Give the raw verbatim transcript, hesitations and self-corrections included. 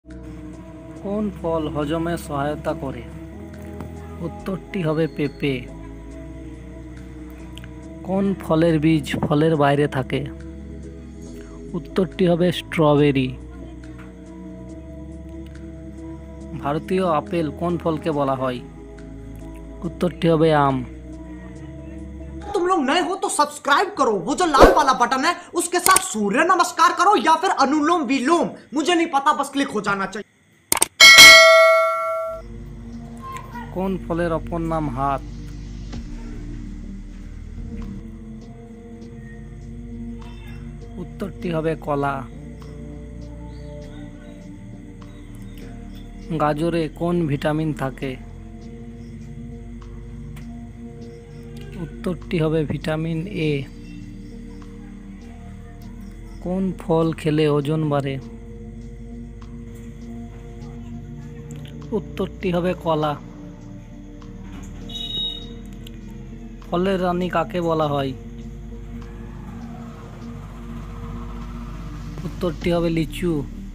কোন ফল হজমে সহায়তা করে? উত্তরটি হবে পেঁপে। কোন ফলের বীজ ফলের বাইরে থাকে? উত্তরটি হবে স্ট্রবেরি। ভারতীয় আপেল কোন ফলকে বলা হয়? उत्तरটি হবে आम। तुम लोग नए हो तो सब्सक्राइब करो, वो जो लाल वाला बटन है उसके साथ सूर्य नमस्कार करो या फिर अनुलोम विलोम, मुझे नहीं पता, बस क्लिक हो जाना चाहिए। কোন ফলের অপর নাম হাত? উত্তরটি হবে কলা। গাজরে কোন ভিটামিন থাকে? উত্তরটি হবে ভিটামিন এ। কোন ফল খেলে ওজন বাড়ে? উত্তরটি হবে কলা। ফলের রানী কাকে বলা হয়? উত্তরটি হবে লিচু।